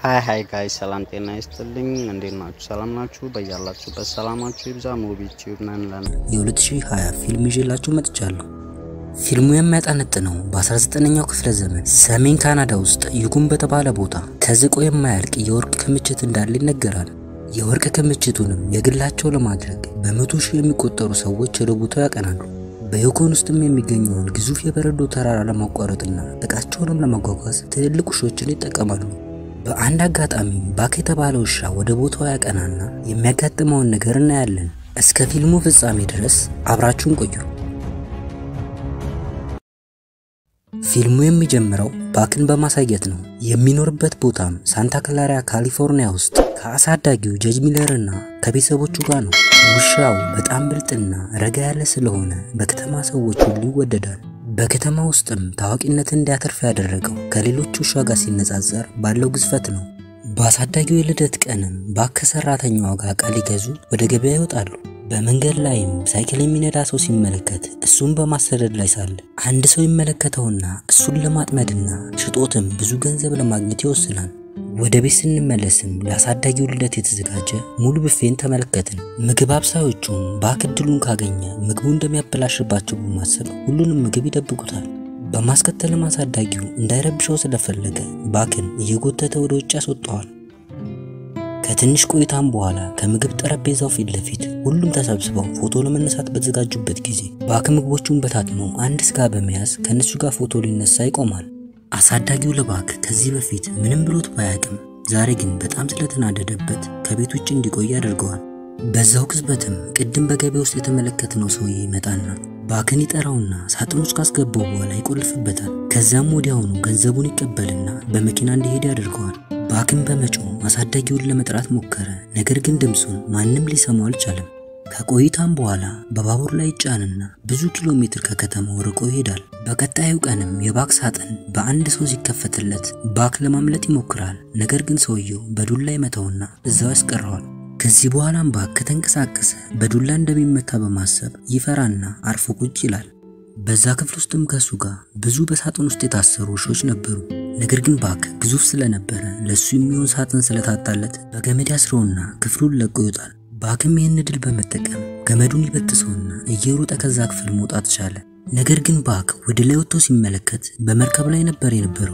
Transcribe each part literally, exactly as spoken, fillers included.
ሃይ ሃይ ጋይስ ሰላም ጤና ይስጥልኝ እንዴት ናችሁ ሰላም ናችሁ በያላችሁበት ሰላማችሁ ይብዛ ሙቪ ዩቲዩብ ነን ለን የ2020 ፊልም ይዤላችሁ መጥቻለሁ ፊልሙ የሚያጠነጥነው በ19ኛው ክፍለ ዘመን ሰሜን ካናዳ ውስጥ ዩጉን በተባለ ቦታ ተዝቆ የማያልቅ የወርቅ ክምችት እንዳለ ይነገራል የወርቅ ክምችቱንም የግላቸው ለማድረግ በመቶ ሺህ የሚቆጠሩ ሰዎች ወደ ቦታው ያቀናሉ በዩጎን ውስጥም የሚገኘውን ግዙፍ የበረዶ ተራራ ለማቋረጥና እቃቸውንም ለማጓጓዝ ትልልቅ ውሾችን ይጠቀማሉ በአንድ አጋጣሚ ባክ የተባለው ውሻ ወደ ቦታው ያቀናና የሚያጋጥመውን ነገር እናያለን እስከ ፊልሙ ፍጻሜ ድረስ አብራችሁን ቆዩ ፊልሙ የሚጀምረው ባክን በማሳየት ነው የሚኖርበት ቦታም ሳንታ ክላራ ካሊፎርኒያ ውስጥ ከአሳዳጊው ጀጅ ሚለርና ከቤተሰቦቹ ጋር ነው ውሻው በጣም ብልጥና ረጋ ያለ ስለሆነ በከተማ ሰዎች ሁሉ ይወደዳል በከተማ ውስጥም ታዋቂነትን እንዲያተርፍ ያደረገው ከሌሎች ውሻ ጋር ሲነጻጸር ባለው ግዝፈት ነው በአሳዳጊው የልደት ቀንም ባክ ከሰራተኛው ጋር ቃል ይገዙ ወደ ገበያ ይወጣሉ በመንገድ ላይም ሳይክል የሚነዳ ሰው ሲመለከት እሱን በማሰደድ ላይ ሳለ አንድ ሰው ይመለከተውና እሱን ለማጥመድና ሽጦትም ብዙ ገንዘብ ለማግኘት ይወስናል ወደ ቤት ስንመለስም ለአሳዳጊው ልደት የተዘጋጀ ሙሉ ቡፌን ተመለከትን ምግብ አብሳዮቹም ባክ እድሉን ካገኘ ምግቡ እንደሚያበላሽባቸው በማሰብ ሁሉንም ምግብ ይደብቁታል በማስከተልም አሳዳጊው እንዳይረብሸው ስለፈለገ ባክን እየጎተተ ወደ ውጭ ያስወጣዋል ከትንሽ ቆይታም በኋላ ከምግብ ጠረጴዛው ፊት ለፊት ሁሉም ተሰብስበው ፎቶ ለመነሳት በተዘጋጁበት ጊዜ ባክ ምግቦቹን በታትኖ አንድ ስጋ በመያዝ ከነሱ ጋር ፎቶ ሊነሳ ይቆማል አሳዳጊው ለባክ ከዚህ በፊት ምንም ብሎት ባያቅም ዛሬ ግን በጣም ስለተናደደበት ከቤት ውጭ እንዲቆይ ያደርገዋል በዛው ቅጽበትም ቅድም በገበያ ውስጥ የተመለከተው ሰውዬ ይመጣና ባክን ይጠራውና ሳጥን ውስጥ ካስገባው በኋላ ይቆልፍበታል ከዛም ወዲያውኑ ገንዘቡን ይቀበልና በመኪና እንዲሄድ ያደርገዋል ባክን በመጮህ አሳዳጊውን ለመጥራት ሞከረ ነገር ግን ድምጹን ማንንም ሊሰማው አልቻለም ከቆይታም በኋላ በባቡር ላይ ጫንና ብዙ ኪሎ ሜትር ከከተማው ርቆ ይሄዳል በቀጣዩ ቀንም የባክ ሳጥን በአንድ ሰው ሲከፈትለት ባክ ለማምለጥ ይሞክራል ነገር ግን ሰውየው በዱላ ይመታውና እዛው ያስቀረዋል ከዚህ በኋላም ባክ ከተንቀሳቀሰ በዱላ እንደሚመታ በማሰብ ይፈራና አርፎ ቁጭ ይላል በዛ ክፍል ውስጥም ከሱ ጋር ብዙ በሳጥን ውስጥ የታሰሩ ውሾች ነበሩ ነገር ግን ባክ ግዙፍ ስለነበረ ለሱ የሚሆን ሳጥን ስለታጣለት በገመድ ያስረውና ክፍሉን ለቆ ይወጣል ባክም ይህን ድል በመጠቀም ገመዱን ይበጥሰውና እየሮጠ ከዛ ክፍል መውጣት ቻለ ነገር ግን ባክ ወደ ላይ ወጥቶ ሲመለከት በመርከብ ላይ ነበር የነበረው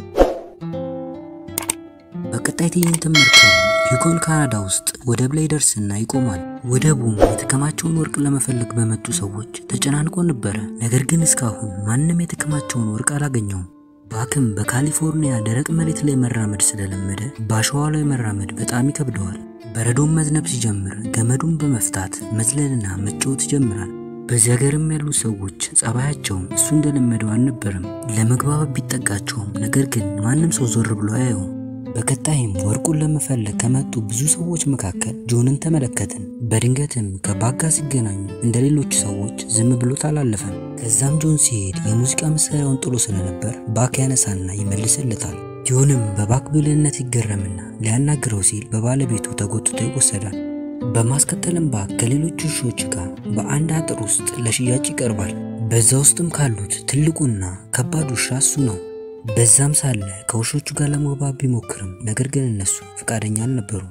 በቀጣይ ትዕይንትም መርከቡ ዩጎን ካናዳ ውስጥ ወደብ ላይ ደርስና ይቆማል ወደቡም የተከማቸውን ወርቅ ለመፈለግ በመጡ ሰዎች ተጨናንቆ ነበር ነገር ግን እስካሁን ማንንም የተከማቸውን ወርቅ አላገኘውም ባክም በካሊፎርኒያ ደረቅ መሬት ላይ መራመድ ስለለመደ ባሸዋ ላይ መራመድ በጣም ይከብደዋል በረዶም መዝነብ ሲጀምር ገመዱን በመፍታት መዝለልና መጫወት ይጀምራል በዚህ ሀገርም ያሉ ሰዎች ጸባያቸው እሱ እንደለመደው አልነበረም ለመግባባት ቢጠጋቸውም ነገር ግን ማንንም ሰው ዞር ብሎ አያየው በቀጣይም ወርቁን ለመፈለግ ከመጡ ብዙ ሰዎች መካከል ጆንን ተመለከትን በድንገትም ከባክ ጋር ሲገናኙ እንደሌሎች ሰዎች ዝም ብሎ ታላለፈን ከዛም ጆን ሲሄድ የሙዚቃ መሳሪያውን ጥሎ ስለነበር ባክ ያነሳና ይመልስለታል ጆንም በባክ ብልህነት ይገረምና ሊያናግረው ሲል በባለቤቱ ተጎትቶ ይወሰዳል በማስከተልም ባክ ከሌሎች ውሾች ጋር በአንድ አጥር ውስጥ ለሽያጭ ይቀርባል በዛ ውስጥም ካሉት ትልቁና ከባድ ውሻ እሱ ነው በዛም ሳለ ከውሾቹ ጋር ለመግባባት ቢሞክርም ነገር ግን እነሱ ፍቃደኛ አልነበሩም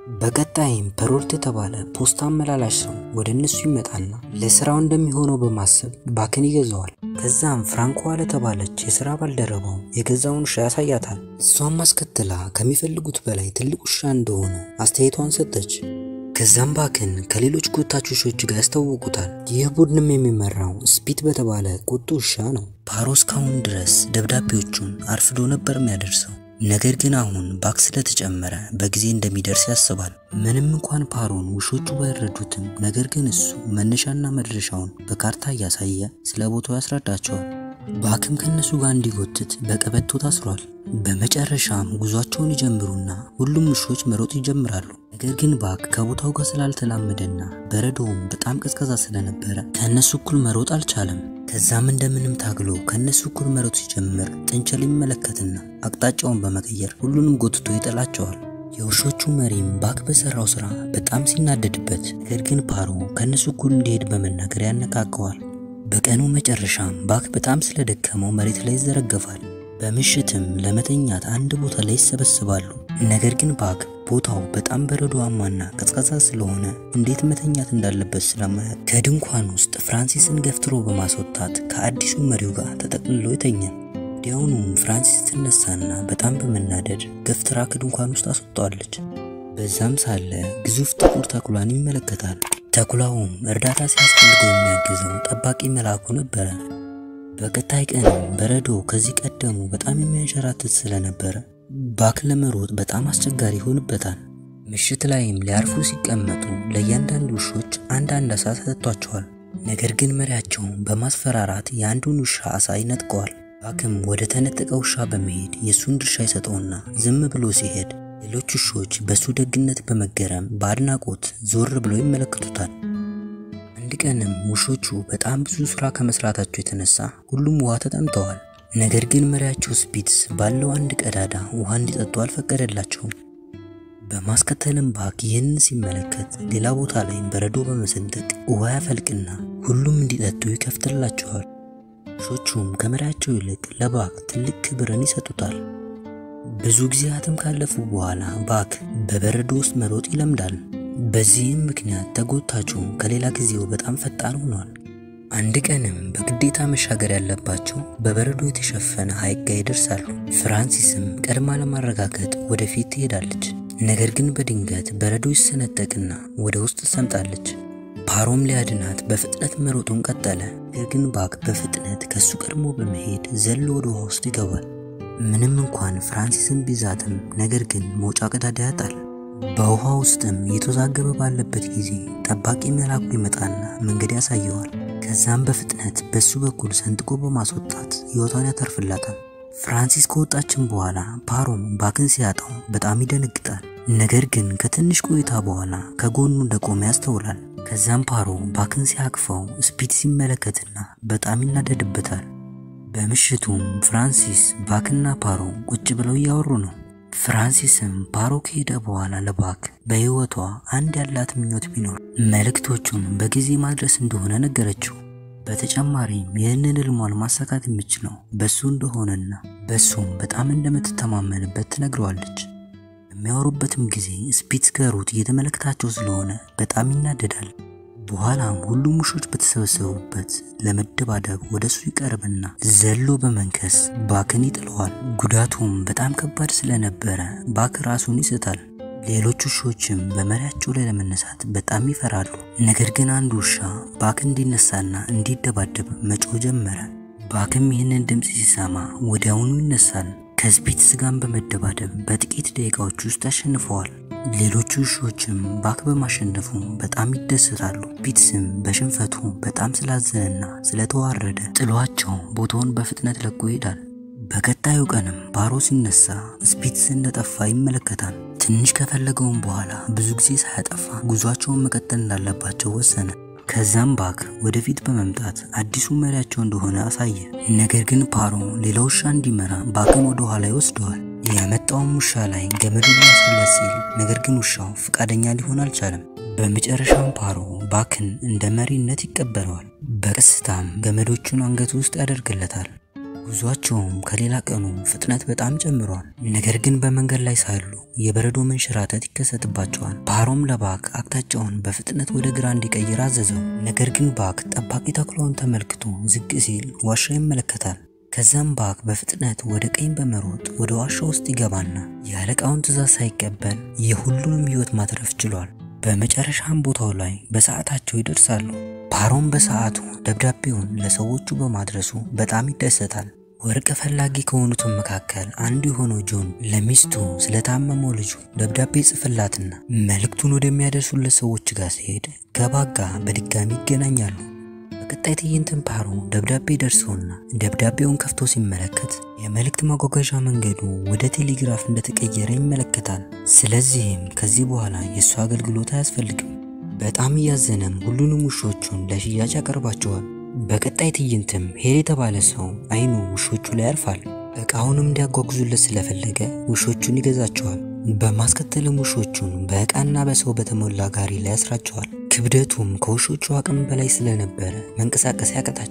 በቀጣይም ፐሮልት የተባለ ፖስታ አመላላሽ ሰው ወደ እነሱ ይመጣና ለስራው እንደሚሆነው በማሰብ ባክን ይገዛዋል ከዛም ፍራንኮ ለተባለች የሥራ ባልደረባው የገዛውን ውሻ ያሳያታል እሷም ማስከተላ ከሚፈልጉት በላይ ትልቅ ውሻ እንደሆነ አስተያየቷን ሰጠች ከዛም ባክን ከሌሎች ጎታች ውሾች ጋር ያስተዋውቁታል ይህ ቡድንም የሚመራው ስፒት በተባለ ቁጡ ውሻ ነው ፓሮስ ካሁን ድረስ ደብዳቤዎቹን አርፍዶ ነበር የሚያደርሰው ነገር ግን አሁን ባክ ስለተጨመረ በጊዜ እንደሚደርስ ያስባል ምንም እንኳን ፓሮን ውሾቹ ባይረዱትም ነገር ግን እሱ መነሻና መድረሻውን በካርታ ያሳየ ስለ ቦታው ያስረዳቸዋል ባክም ከነሱ ጋር እንዲጎትት በቀበቶ ታስሯል በመጨረሻም ጉዟቸውን ይጀምሩና ሁሉም ውሾች መሮጥ ይጀምራሉ ነገር ግን ባክ ከቦታው ጋር ስላልተላመደና በረዶውም በጣም ቀዝቃዛ ስለነበረ ከነሱ እኩል መሮጥ አልቻለም ከዛም እንደምንም ታግሎ ከነሱ እኩል መሮጥ ሲጀምር ጥንቸል ይመለከትና አቅጣጫውን በመቀየር ሁሉንም ጎትቶ ይጠላቸዋል የውሾቹ መሪም ባክ በሰራው ስራ በጣም ሲናደድበት ነገር ግን ፓሮ ከነሱ እኩል እንዲሄድ በመናገር ያነቃቀዋል በቀኑ መጨረሻም ባክ በጣም ስለደከመው መሬት ላይ ይዘረገፋል በምሽትም ለመተኛት አንድ ቦታ ላይ ይሰበሰባሉ። ነገር ግን ባክ ቦታው በጣም በረዶማና ቀዝቃዛ ስለሆነ እንዴት መተኛት እንዳለበት ስለማያውቅ ከድንኳን ውስጥ ፍራንሲስን ገፍትሮ በማስወጣት ከአዲሱ መሪው ጋር ተጠቅልሎ ይተኛል። ወዲያውኑም ፍራንሲስ ትነሳና በጣም በመናደድ ገፍትራ ከድንኳን ውስጥ አስወጣዋለች። በዛም ሳለ ግዙፍ ጥቁር ተኩላን ይመለከታል። ተኩላውም እርዳታ ሲያስፈልገው የሚያግዘው ጠባቂ መልአኩ ነበረ። በቀጣይ ቀን በረዶ ከዚህ ቀደሙ በጣም የሚያንሸራትት ስለነበረ ባክ ለመሮጥ በጣም አስቸጋሪ ሆነበታል። ምሽት ላይም ሊያርፉ ሲቀመጡ ለእያንዳንዱ ውሾች አንድ አንድ አሳ ተሰጥቷቸዋል። ነገር ግን መሪያቸው በማስፈራራት የአንዱን ውሻ አሳ ይነጥቀዋል። ባክም ወደ ተነጠቀው ውሻ በመሄድ የሱን ድርሻ ይሰጠውና ዝም ብሎ ሲሄድ ሌሎች ውሾች በሱ ደግነት በመገረም በአድናቆት ዞር ብለው ይመለከቱታል። አንድ ቀንም ውሾቹ በጣም ብዙ ስራ ከመስራታቸው የተነሳ ሁሉም ውሃ ተጠምተዋል። ነገር ግን መሪያቸው ስፒትስ ባለው አንድ ቀዳዳ ውሃ እንዲጠጡ አልፈቀደላቸውም። በማስከተልም ባክ ይህንን ሲመለከት ሌላ ቦታ ላይ በረዶ በመሰንጠቅ ውሃ ያፈልቅና ሁሉም እንዲጠጡ ይከፍትላቸዋል። ውሾቹም ከመሪያቸው ይልቅ ለባክ ትልቅ ክብርን ይሰጡታል። ብዙ ጊዜያትም ካለፉ በኋላ ባክ በበረዶ ውስጥ መሮጥ ይለምዳል። በዚህም ምክንያት ተጎታቹ ከሌላ ጊዜው በጣም ፈጣን ሆኗል። አንድ ቀንም በግዴታ መሻገር ያለባቸው በበረዶ የተሸፈነ ሐይቅ ጋር ይደርሳሉ። ፍራንሲስም ቀድማ ለማረጋገጥ ወደፊት ትሄዳለች። ነገር ግን በድንገት በረዶ ይሰነጠቅና ወደ ውስጥ ሰምጣለች። ፓሮም ሊያድናት በፍጥነት መሮጡን ቀጠለ። ነገር ግን ባክ በፍጥነት ከሱ ቀድሞ በመሄድ ዘሎ ወደ ውሃ ውስጥ ይገባል። ምንም እንኳን ፍራንሲስን ቢዛትም ነገር ግን መውጫ ቀዳዳ ያጣል። በውሃ ውስጥም የተዛገበ ባለበት ጊዜ ጠባቂ መልአኩ ይመጣና መንገድ ያሳየዋል። ከዛም በፍጥነት በሱ በኩል ሰንጥቆ በማስወጣት ሕይወቷን ያተርፍላታል። ፍራንሲስ ከወጣችን በኋላ ፓሮም ባክን ሲያጣው በጣም ይደነግጣል። ነገር ግን ከትንሽ ቆይታ በኋላ ከጎኑ እንደቆመ ያስተውላል። ከዛም ፓሮ ባክን ሲያቅፈው ስፒትስ ይመለከትና በጣም ይናደድበታል። በምሽቱም ፍራንሲስ ባክና ፓሮ ቁጭ ብለው ያወሩ ነው። ፍራንሲስም ፓሮ ከሄደ በኋላ ለባክ በህይወቷ አንድ ያላት ምኞት ቢኖር መልእክቶቹን በጊዜ ማድረስ እንደሆነ ነገረችው። በተጨማሪም ይህንን ህልሟን ማሳካት የሚችለው በሱ እንደሆነና በሱም በጣም እንደምትተማመንበት ትነግረዋለች። የሚያወሩበትም ጊዜ ስፒትስ ከሩት እየተመለከታቸው ስለሆነ በጣም ይናደዳል። በኋላም ሁሉም ውሾች በተሰበሰቡበት ለመደባደብ ወደሱ ይቀርብና ዘሎ በመንከስ ባክን ይጥለዋል። ጉዳቱም በጣም ከባድ ስለነበረ ባክ ራሱን ይስታል። ሌሎች ውሾችም በመሪያቸው ላይ ለመነሳት በጣም ይፈራሉ። ነገር ግን አንድ ውሻ ባክ እንዲነሳና እንዲደባደብ መጮህ ጀመረ። ባክም ይህንን ድምጽ ሲሰማ ወዲያውኑ ይነሳል። ከስፒትስ ጋር በመደባደብ በጥቂት ደቂቃዎች ውስጥ አሸንፈዋል። ሌሎች ውሾችም ባክ በማሸነፉ በጣም ይደሰታሉ። ስፒትስም በሽንፈቱ በጣም ስላዘነና ስለተዋረደ ጥሏቸው ቦታውን በፍጥነት ለቆ ይሄዳል። በቀጣዩ ቀንም ፓሮ ሲነሳ ስፒትስ እንደጠፋ ይመለከታል። ትንሽ ከፈለገውም በኋላ ብዙ ጊዜ ሳያጠፋ ጉዟቸውን መቀጠል እንዳለባቸው ወሰነ። ከዛም ባክ ወደፊት በመምጣት አዲሱ መሪያቸው እንደሆነ አሳየ። ነገር ግን ፓሮ ሌላ ውሻ እንዲመራ ባክን ወደ ኋላ ይወስደዋል። ያመጣው ውሻ ላይ ገመዱን ሊያስፈለስ ሲል ነገር ግን ውሻው ፍቃደኛ ሊሆን አልቻለም። በመጨረሻም ፓሮ ባክን እንደ መሪነት ይቀበለዋል። በቀስታም ገመዶቹን አንገቱ ውስጥ ያደርግለታል። ጉዟቸውም ከሌላ ቀኑ ፍጥነት በጣም ጨምሯል። ነገር ግን በመንገድ ላይ ሳሉ የበረዶ መንሸራተት ይከሰትባቸዋል። ፓሮም ለባክ አቅጣጫውን በፍጥነት ወደ ግራ እንዲቀይር አዘዘው። ነገር ግን ባክ ጠባቂ ተኩላውን ተመልክቶ ዝቅ ሲል ዋሻ ይመለከታል። ከዛም ባክ በፍጥነት ወደ ቀኝ በመሮጥ ወደ ዋሻ ውስጥ ይገባና ያለቃውን ትዕዛዝ ሳይቀበል የሁሉንም ህይወት ማትረፍ ችሏል። በመጨረሻም ቦታው ላይ በሰዓታቸው ይደርሳሉ። ፓሮም በሰዓቱ ደብዳቤውን ለሰዎቹ በማድረሱ በጣም ይደሰታል። ወርቅ ፈላጊ ከሆኑት መካከል አንዱ የሆነው ጆን ለሚስቱ ስለታመመው ልጁ ደብዳቤ ጽፍላትና መልእክቱን ወደሚያደርሱለት ሰዎች ጋር ሲሄድ ከባጋ በድጋሚ ይገናኛሉ። በቀጣይ ትዕይንትም ፓሮ ደብዳቤ ደርሶና ደብዳቤውን ከፍቶ ሲመለከት የመልእክት ማጓጓዣ መንገዱ ወደ ቴሌግራፍ እንደተቀየረ ይመለከታል። ስለዚህም ከዚህ በኋላ የሱ አገልግሎት አያስፈልግም። በጣም ያዘነም ሁሉንም ውሾቹን ለሽያጭ ያቀርባቸዋል። በቀጣይ ትዕይንትም ሄሪ የተባለ ሰው አይኑ ውሾቹ ላይ ያርፋል። እቃውንም እንዲያጓጉዙለት ስለፈለገ ውሾቹን ይገዛቸዋል። በማስከተልም ውሾቹን በእቃና በሰው በተሞላ ጋሪ ላይ ያስራቸዋል። ክብደቱም ከውሾቹ አቅም በላይ ስለነበረ መንቀሳቀስ ያቀጣቸዋል።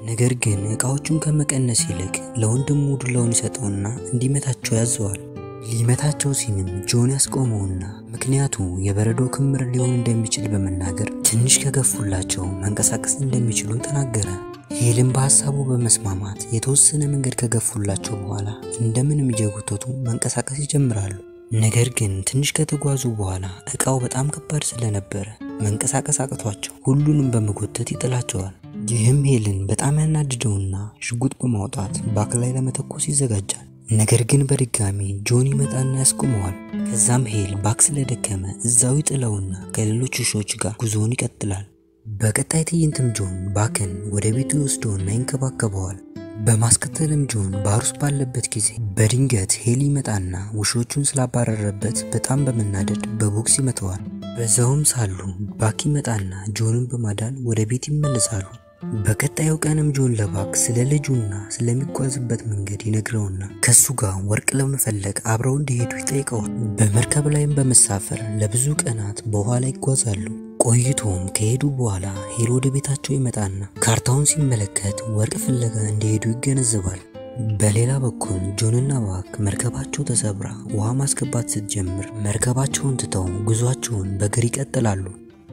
ነገር ግን እቃዎቹን ከመቀነስ ይልቅ ለወንድሙ ዱላውን ይሰጠውና እንዲመታቸው ያዘዋል። ሊመታቸው ሲልም ጆን ያስቆመውና ምክንያቱ የበረዶ ክምር ሊሆን እንደሚችል በመናገር ትንሽ ከገፉላቸው መንቀሳቀስ እንደሚችሉ ተናገረ። ሄልም በሐሳቡ በመስማማት የተወሰነ መንገድ ከገፉላቸው በኋላ እንደምንም እየጎተቱ መንቀሳቀስ ይጀምራሉ። ነገር ግን ትንሽ ከተጓዙ በኋላ እቃው በጣም ከባድ ስለነበረ መንቀሳቀስ አቅቷቸው ሁሉንም በመጎተት ይጥላቸዋል። ይህም ሄልን በጣም ያናድደውና ሽጉጥ በማውጣት ባክ ላይ ለመተኮስ ይዘጋጃል። ነገር ግን በድጋሚ ጆን ይመጣና ያስቆመዋል። ከዛም ሄል ባክ ስለደከመ እዛው ይጥለውና ከሌሎች ውሾች ጋር ጉዞውን ይቀጥላል። በቀጣይ ትዕይንትም ጆን ባክን ወደ ቤቱ ይወስደውና ይንከባከበዋል። በማስከተልም ጆን ባሩስ ባለበት ጊዜ በድንገት ሄል ይመጣና ውሾቹን ስላባረረበት በጣም በመናደድ በቦክስ ይመታዋል። በዛውም ሳሉ ባክ ይመጣና ጆንን በማዳን ወደ ቤት ይመለሳሉ። በቀጣዩ ቀንም ጆን ለባክ ስለ ልጁና ስለሚጓዝበት መንገድ ይነግረውና ከሱ ጋር ወርቅ ለመፈለግ አብረው እንዲሄዱ ይጠይቀዋል። በመርከብ ላይም በመሳፈር ለብዙ ቀናት በውሃ ላይ ይጓዛሉ። ቆይቶም ከሄዱ በኋላ ሄል ወደ ቤታቸው ይመጣና ካርታውን ሲመለከት ወርቅ ፍለጋ እንደሄዱ ይገነዘባል። በሌላ በኩል ጆንና ባክ መርከባቸው ተሰብራ ውሃ ማስገባት ስትጀምር መርከባቸውን ትተው ጉዟቸውን በእግር ይቀጥላሉ።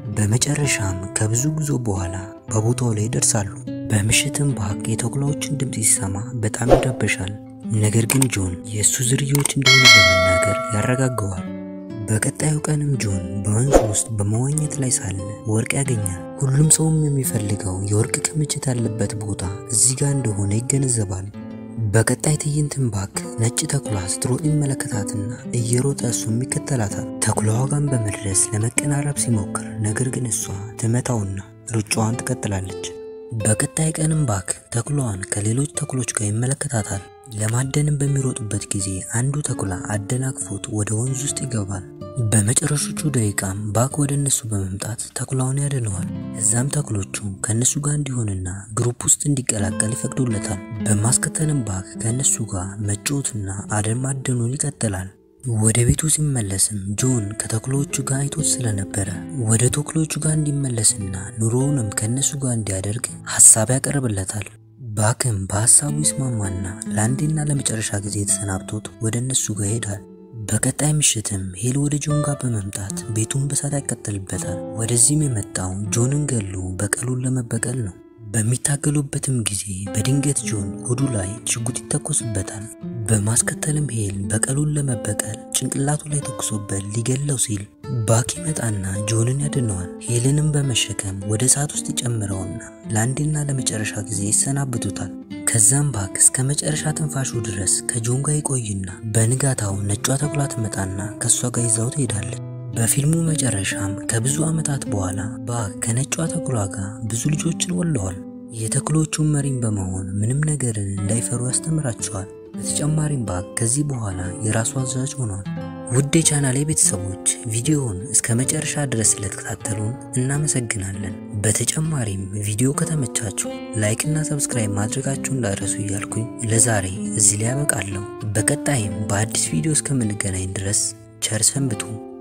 በመጨረሻም ከብዙ ጉዞ በኋላ በቦታው ላይ ይደርሳሉ። በምሽትም ባክ የተኩላዎችን ድምጽ ሲሰማ በጣም ይረበሻል። ነገር ግን ጆን የሱ ዝርያዎች እንደሆኑ በመናገር ያረጋጋዋል። በቀጣዩ ቀንም ጆን በወንዝ ውስጥ በመዋኘት ላይ ሳለ ወርቅ ያገኛል። ሁሉም ሰውም የሚፈልገው የወርቅ ክምችት ያለበት ቦታ እዚህ ጋር እንደሆነ ይገነዘባል። በቀጣይ ትዕይንትም ባክ ነጭ ተኩላ ስትሮጥ ይመለከታትና እየሮጠ እሱም ይከተላታል። ተኩላዋ ጋር በመድረስ ለመቀናረብ ሲሞክር ነገር ግን እሷ ትመታውና ሩጫዋን ትቀጥላለች። በቀጣይ ቀንም ባክ ተኩላዋን ከሌሎች ተኩሎች ጋር ይመለከታታል። ለማደንም በሚሮጡበት ጊዜ አንዱ ተኩላ አደናቅፎት ወደ ወንዝ ውስጥ ይገባል። በመጨረሻዎቹ ደቂቃም ባክ ወደ እነሱ በመምጣት ተኩላውን ያድነዋል። እዛም ተኩሎቹ ከነሱ ጋር እንዲሆንና ግሩፕ ውስጥ እንዲቀላቀል ይፈቅዱለታል። በማስከተልም ባክ ከነሱ ጋር መጫወትና አደን ማደኑን ይቀጥላል። ወደ ቤቱ ሲመለስም ጆን ከተኩሎቹ ጋር አይቶት ስለነበረ ወደ ተኩሎቹ ጋር እንዲመለስና ኑሮውንም ከነሱ ጋር እንዲያደርግ ሐሳብ ያቀርብለታል። ባክም በሐሳቡ ይስማማና ለአንዴና ለመጨረሻ ጊዜ ተሰናብቶት ወደ እነሱ ጋር ይሄዳል። በቀጣይ ምሽትም ሄል ወደ ጆን ጋር በመምጣት ቤቱን በሳት ያቀጥልበታል። ወደዚህም የመጣው ጆንን ገሎ በቀሉን ለመበቀል ነው። በሚታገሉበትም ጊዜ በድንገት ጆን ሆዱ ላይ ሽጉጥ ይተኮስበታል። በማስከተልም ሄል በቀሉን ለመበቀል ጭንቅላቱ ላይ ተኩሶበት ሊገለው ሲል ባክ ይመጣና ጆንን ያድነዋል። ሄልንም በመሸከም ወደ እሳት ውስጥ ይጨምረውና ለአንዴና ለመጨረሻ ጊዜ ይሰናብቱታል። ከዛም ባክ እስከ መጨረሻ ትንፋሹ ድረስ ከጆን ጋር ይቆይና በንጋታው ነጯ ተኩላ ትመጣና ከሷ ጋር ይዛው ትሄዳለች። በፊልሙ መጨረሻም ከብዙ ዓመታት በኋላ ባክ ከነጯ ተኩላ ጋር ብዙ ልጆችን ወልደዋል። የተኩሎቹን መሪም በመሆን ምንም ነገርን እንዳይፈሩ ያስተምራቸዋል። በተጨማሪም ባክ ከዚህ በኋላ የራሱ አዛዥ ሆኗል። ውድ የቻናሌ ቤተሰቦች ቪዲዮውን እስከ መጨረሻ ድረስ ስለተከታተሉን እናመሰግናለን። በተጨማሪም ቪዲዮ ከተመቻችሁ ላይክ እና ሰብስክራይብ ማድረጋችሁን እንዳትረሱ እያልኩኝ ለዛሬ እዚህ ላይ ያበቃለሁ። በቀጣይም በአዲስ ቪዲዮ እስከምንገናኝ ድረስ ቸር ሰንብቱ።